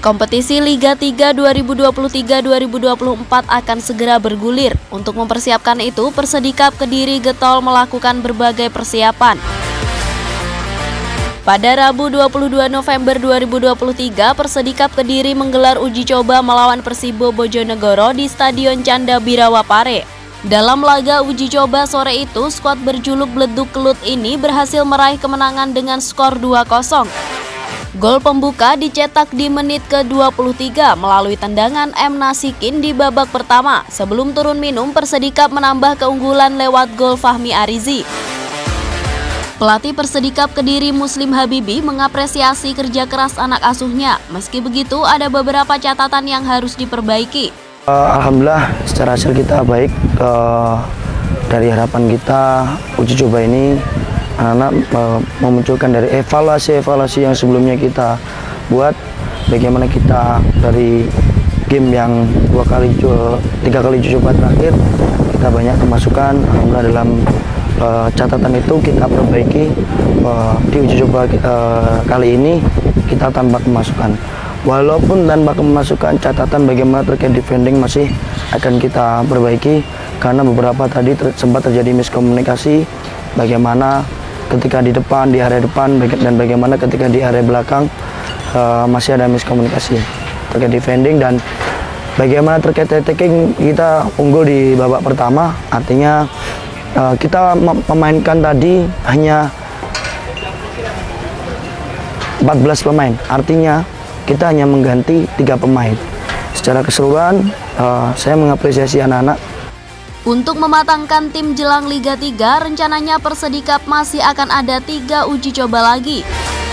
Kompetisi Liga 3 2023-2024 akan segera bergulir. Untuk mempersiapkan itu, Persedikap Kediri getol melakukan berbagai persiapan. Pada Rabu 22 November 2023, Persedikap Kediri menggelar uji coba melawan Persibo Bojonegoro di Stadion Canda Birawa Pare. Dalam laga uji coba sore itu, skuad berjuluk Bleduk Kelut ini berhasil meraih kemenangan dengan skor 2-0. Gol pembuka dicetak di menit ke-23 melalui tendangan M. Nasikin di babak pertama. Sebelum turun minum, Persedikap menambah keunggulan lewat gol Fahmi Arizi. Pelatih Persedikap Kediri Muslim Habibi mengapresiasi kerja keras anak asuhnya. Meski begitu, ada beberapa catatan yang harus diperbaiki. Alhamdulillah secara hasil kita baik. Dari harapan kita, uji coba ini anak-anak memunculkan dari evaluasi yang sebelumnya kita buat, bagaimana kita dari game yang 3 kali uji coba terakhir kita banyak kemasukan. Alhamdulillah dalam catatan itu kita perbaiki. Di uji coba kali ini kita tanpa kemasukan, walaupun tanpa kemasukan, catatan bagaimana terkait defending masih akan kita perbaiki, karena beberapa tadi sempat terjadi miskomunikasi bagaimana ketika di depan, di area depan, dan bagaimana ketika di area belakang masih ada miskomunikasi terkait defending. Dan bagaimana terkait attacking, kita unggul di babak pertama, artinya kita memainkan tadi hanya 14 pemain, artinya kita hanya mengganti 3 pemain. Secara keseluruhan saya mengapresiasi anak-anak. Untuk mematangkan tim jelang Liga 3, rencananya Persedikap masih akan ada 3 uji coba lagi.